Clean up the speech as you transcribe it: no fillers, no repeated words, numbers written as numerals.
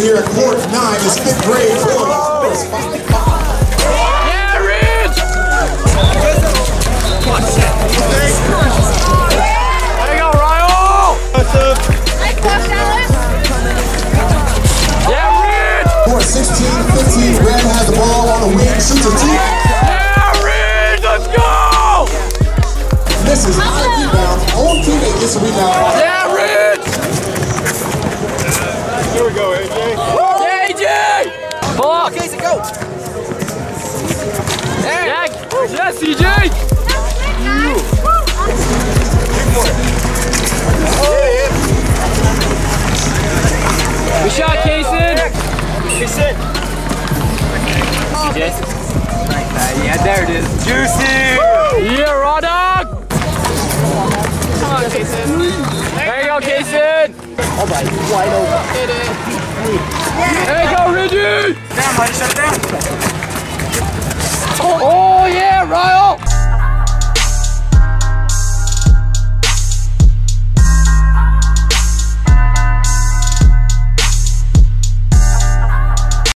here at court 9 is 5th grade boys. Yeah, Ridge! There you go, Ryle! Yeah, Ridge! For 16-15, Red has the ball on the wing, shoots a two. Yeah, Ridge, let's go! This is high rebound. Old teammate gets a rebound. Yeah, Ridge! Here we go, AJ. AJ! Pull up! Casey, go! Hey! Yes, CJ! Good shot, Kaysen! Kaysen! CJ? Yeah, there it is. Juicy! Yeah, raw dog! Come on, Kaysen. There you go, Kaysen! Oh my, wide open. Hit it. There you go, Reggie! Down, buddy, shut it down. Oh yeah, Ryle!